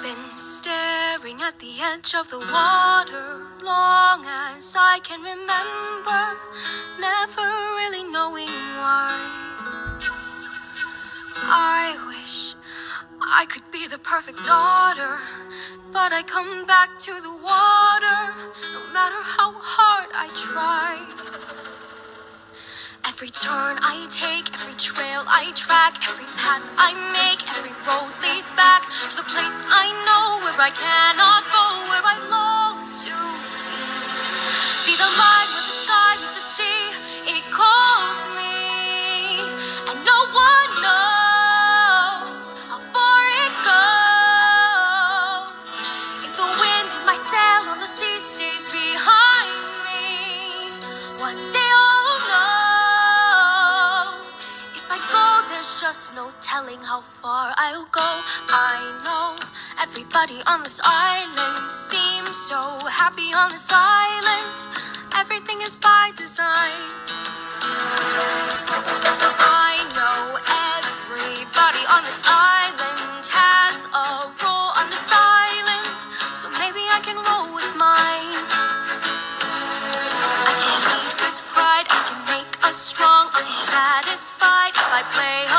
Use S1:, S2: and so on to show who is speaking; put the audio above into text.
S1: been staring at the edge of the water long as I can remember, never really knowing why. I wish I could be the perfect daughter, but I come back to the water no matter how hard I try. Every turn I take, every trail I track, every path I make, every road leads back to the place I know where I cannot go, where I long to be. See the line where the sky meets the sea, it calls me, and no one knows how far it goes. If the wind in my sail on the sea stays behind me, one day I'll know. There's just no telling how far I'll go. I know everybody on this island seems so happy on this island. Everything is by design. I know everybody on this island has a role on this island, so maybe I can roll with mine. I can lead with pride, I can make us strong. I'll be satisfied if I play